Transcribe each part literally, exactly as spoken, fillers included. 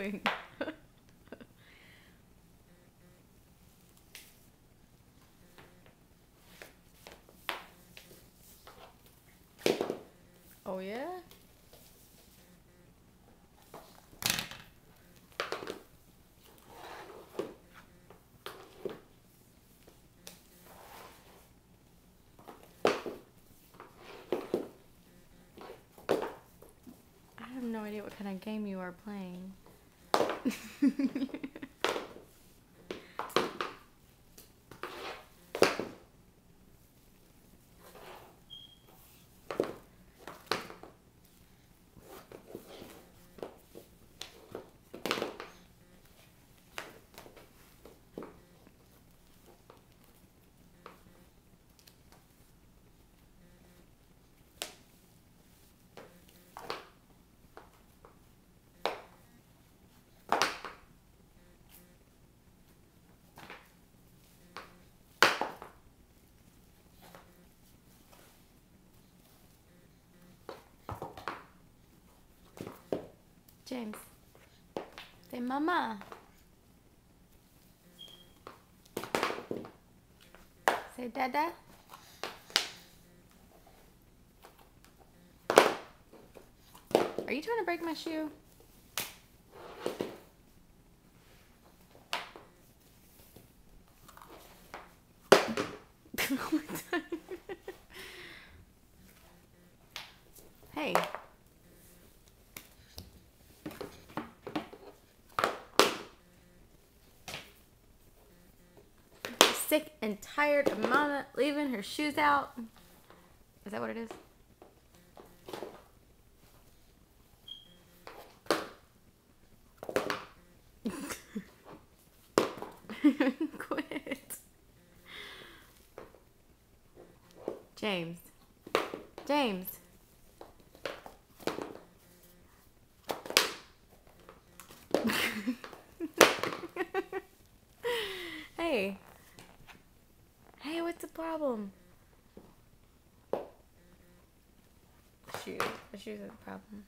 doing? Oh yeah? I have no idea what kind of game you are playing. James, say mama. Say dada. Are you trying to break my shoe? Hey. Sick and tired of Mama leaving her shoes out. Is that what it is? Quit. James. James. Hey. Hey, what's the problem? Shoes. The shoes are the problem.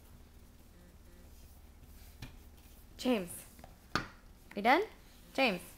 James. You done? James.